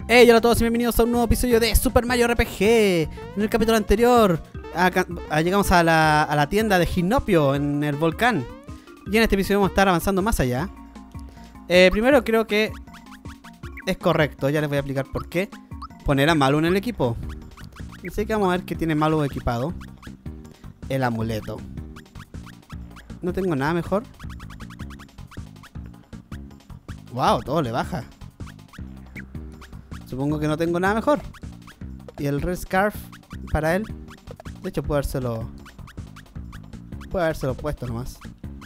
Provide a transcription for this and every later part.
Hey, hola a todos y bienvenidos a un nuevo episodio de Super Mario RPG. En el capítulo anterior llegamos a la tienda de Ginopio en el volcán. Y en este episodio vamos a estar avanzando más allá. Primero creo que es correcto, ya les voy a explicar por qué, poner a Mallow en el equipo. Así que vamos a ver qué tiene Mallow equipado. El amuleto. No tengo nada mejor. Wow, todo le baja. Supongo que no tengo nada mejor. Y el Red Scarf para él. De hecho puedo habérselo puesto nomás.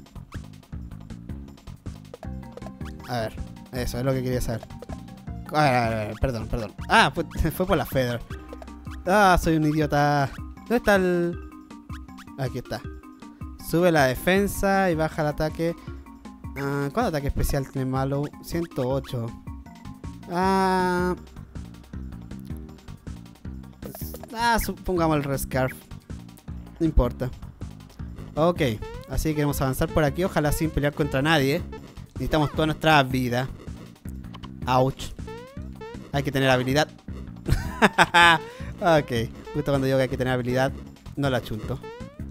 A ver, eso es lo que quería saber. A ver, perdón. Ah, fue por la Feather. Ah, soy un idiota. ¿Dónde está el...? Aquí está. Sube la defensa y baja el ataque. ¿Cuánto ataque especial tiene Mallow? 108. Supongamos el Red Scarf. No importa. Ok, así que queremos avanzar por aquí. Ojalá sin pelear contra nadie. Necesitamos toda nuestra vida. Ouch. Hay que tener habilidad. Ok, justo cuando digo que hay que tener habilidad, no la chunto.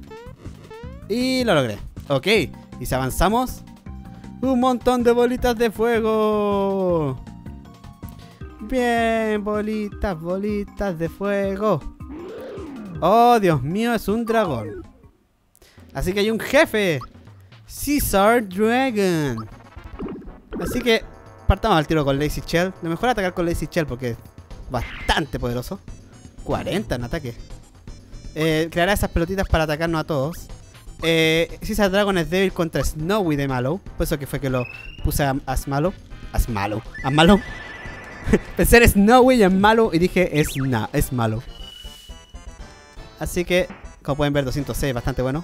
Y lo logré. Ok, y si avanzamos, un montón de bolitas de fuego. Bien, bolitas de fuego. Oh, Dios mío, es un dragón. Así que hay un jefe, Caesar Dragon. Así que partamos al tiro con Lazy Shell. Lo mejor es atacar con Lazy Shell porque es bastante poderoso. 40 en ataque. Creará esas pelotitas para atacarnos a todos. Caesar Dragon es débil contra Snowy de Mallow. Por eso que fue que lo puse a Mallow. A Mallow. Pensé en Snowy y en Mallow y dije es Mallow. Así que, como pueden ver, 206, bastante bueno.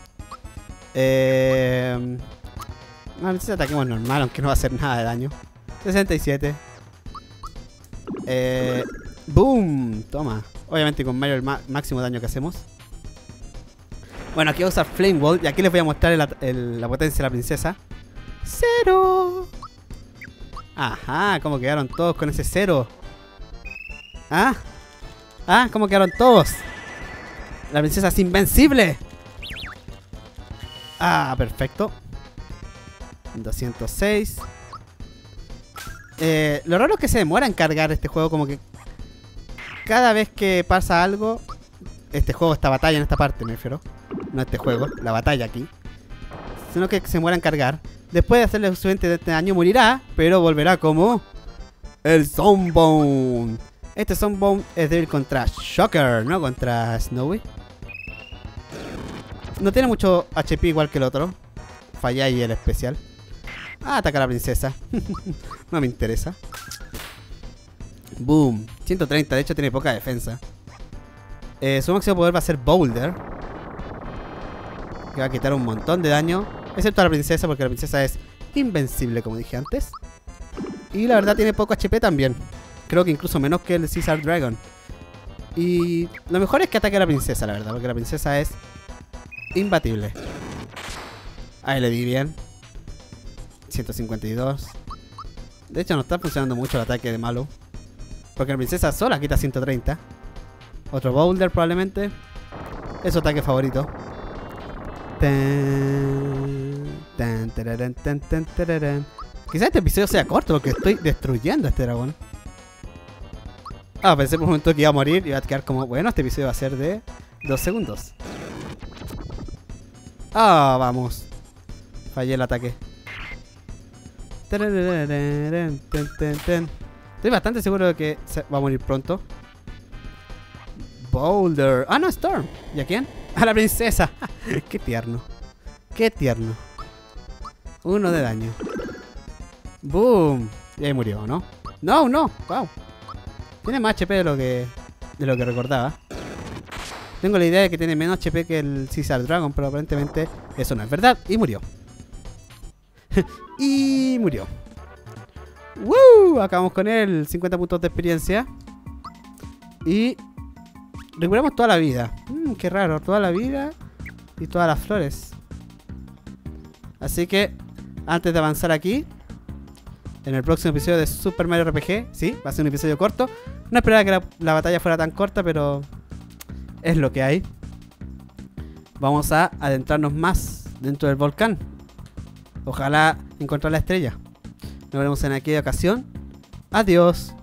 No, si ataquemos normal, aunque no va a hacer nada de daño. 67. Boom, toma. Obviamente con Mario el máximo daño que hacemos. Bueno, aquí voy a usar Flame Wall y aquí les voy a mostrar la potencia de la princesa. 0. Ajá, ¿cómo quedaron todos con ese 0? ¿Cómo quedaron todos? La princesa es invencible. Perfecto. 206. Lo raro es que se demora en cargar este juego. Como que cada vez que pasa algo, esta batalla en esta parte me refiero. No este juego, la batalla aquí. Sino que se demora en cargar. Después de hacerle suficiente de este daño morirá, pero volverá como el Sunbone. Este Sunbone es débil contra Shocker, no contra Snowy. No tiene mucho HP igual que el otro. Falla ahí el especial. Ataca a la princesa. No me interesa. Boom. 130, de hecho tiene poca defensa. Su máximo poder va a ser Boulder, que va a quitar un montón de daño. Excepto a la princesa, porque la princesa es invencible, como dije antes. Y la verdad tiene poco HP también. Creo que incluso menos que el Caesar Dragon. Y lo mejor es que ataque a la princesa, la verdad, porque la princesa es imbatible. Ahí le di bien. 152. De hecho no está funcionando mucho el ataque de Mallow, porque la princesa sola quita 130. Otro Boulder probablemente. Es su ataque favorito. Quizás este episodio sea corto porque estoy destruyendo a este dragón. Pensé por un momento que iba a morir y iba a quedar como, bueno, este episodio va a ser de 2 segundos. Vamos. Fallé el ataque. Estoy bastante seguro de que va a morir pronto. Boulder. No, Storm. ¿Y a quién? A la princesa. Qué tierno. Qué tierno. 1 de daño. Boom. Y ahí murió, ¿no? No. Wow. Tiene más HP de lo que recordaba. Tengo la idea de que tiene menos HP que el Caesar Dragon, pero aparentemente eso no es verdad. Y murió. Y murió. ¡Woo! Acabamos con él. 50 puntos de experiencia. Y recuperamos toda la vida. Qué raro. Toda la vida y todas las flores. Así que antes de avanzar aquí, en el próximo episodio de Super Mario RPG. Sí, va a ser un episodio corto. No esperaba que la batalla fuera tan corta, pero es lo que hay. Vamos a adentrarnos más dentro del volcán. Ojalá encontrar la estrella. Nos veremos en aquella ocasión. Adiós.